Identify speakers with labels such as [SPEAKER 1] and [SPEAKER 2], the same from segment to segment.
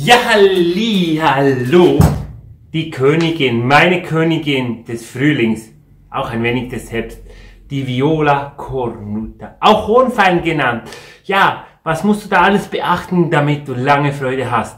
[SPEAKER 1] Ja, hallo, die Königin, meine Königin des Frühlings, auch ein wenig des Herbst, die Viola cornuta, auch Hornfein genannt. Ja, was musst du da alles beachten, damit du lange Freude hast?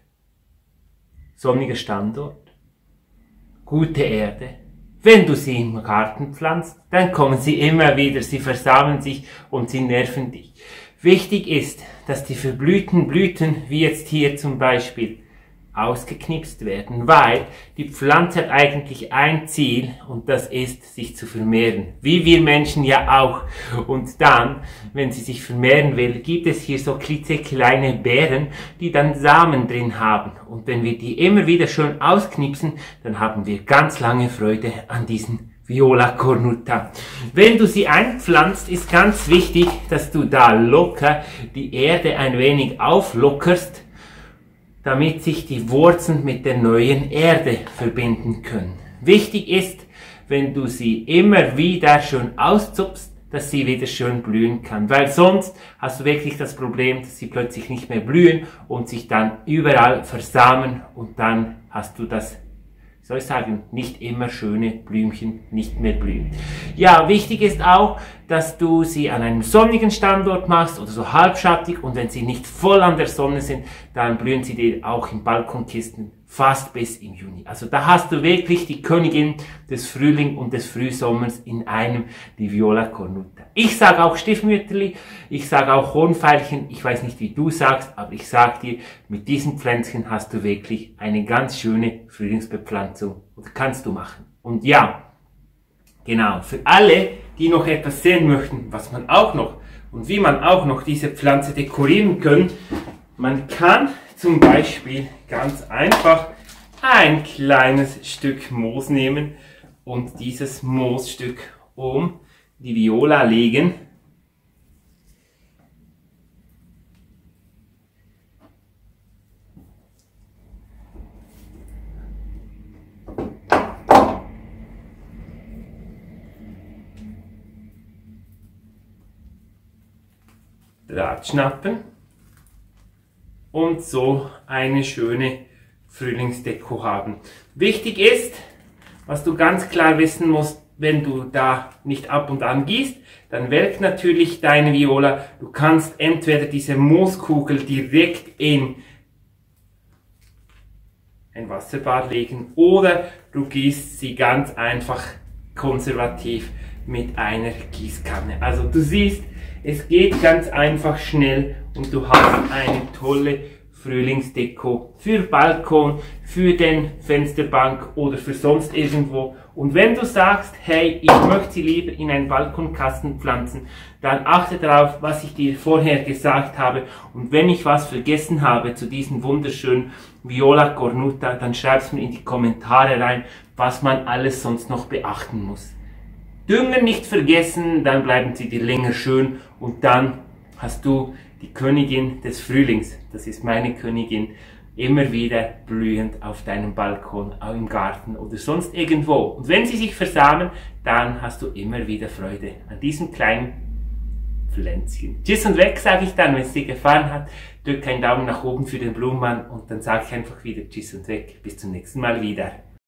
[SPEAKER 1] Sonniger Standort, gute Erde. Wenn du sie im Garten pflanzt, dann kommen sie immer wieder, sie versammeln sich und sie nerven dich. Wichtig ist, dass die verblühten Blüten, wie jetzt hier zum Beispiel, ausgeknipst werden, weil die Pflanze hat eigentlich ein Ziel und das ist, sich zu vermehren. Wie wir Menschen ja auch. Und dann, wenn sie sich vermehren will, gibt es hier so klitzekleine Beeren, die dann Samen drin haben. Und wenn wir die immer wieder schön ausknipsen, dann haben wir ganz lange Freude an diesen Viola cornuta. Wenn du sie einpflanzt, ist ganz wichtig, dass du da locker die Erde ein wenig auflockerst, damit sich die Wurzeln mit der neuen Erde verbinden können. Wichtig ist, wenn du sie immer wieder schön auszupfst, dass sie wieder schön blühen kann, weil sonst hast du wirklich das Problem, dass sie plötzlich nicht mehr blühen und sich dann überall versamen und dann hast du das, soll ich sagen, nicht immer schöne Blümchen nicht mehr blühen. Ja, wichtig ist auch, dass du sie an einem sonnigen Standort machst oder so halbschattig und wenn sie nicht voll an der Sonne sind, dann blühen sie dir auch in Balkonkisten fast bis im Juni. Also da hast du wirklich die Königin des Frühlings und des Frühsommers in einem, die Viola cornuta. Ich sage auch Stiefmütterli, ich sage auch Hornfeilchen, ich weiß nicht wie du sagst, aber ich sage dir, mit diesen Pflänzchen hast du wirklich eine ganz schöne Frühlingsbepflanzung und kannst du machen. Und ja, genau, für alle, die noch etwas sehen möchten, was man auch noch und wie man auch noch diese Pflanze dekorieren kann, man kann zum Beispiel ganz einfach ein kleines Stück Moos nehmen und dieses Moosstück um die Viola legen. Draht schnappen und so eine schöne Frühlingsdeko haben. Wichtig ist, was du ganz klar wissen musst, wenn du da nicht ab und an gießt, dann welkt natürlich deine Viola. Du kannst entweder diese Mooskugel direkt in ein Wasserbad legen oder du gießt sie ganz einfach konservativ mit einer Gießkanne. Also du siehst, es geht ganz einfach schnell und du hast eine tolle Frühlingsdeko für Balkon, für den Fensterbank oder für sonst irgendwo. Und wenn du sagst, hey, ich möchte sie lieber in einen Balkonkasten pflanzen, dann achte darauf, was ich dir vorher gesagt habe. Und wenn ich was vergessen habe zu diesem wunderschönen Viola cornuta, dann schreib's mir in die Kommentare rein, was man alles sonst noch beachten muss. Dünger nicht vergessen, dann bleiben sie dir länger schön und dann hast du die Königin des Frühlings, das ist meine Königin, immer wieder blühend auf deinem Balkon, auch im Garten oder sonst irgendwo. Und wenn sie sich versamen, dann hast du immer wieder Freude an diesem kleinen Pflänzchen. Tschüss und weg, sage ich dann, wenn es dir gefallen hat. Drück einen Daumen nach oben für den Blumenmann und dann sage ich einfach wieder Tschüss und weg. Bis zum nächsten Mal wieder.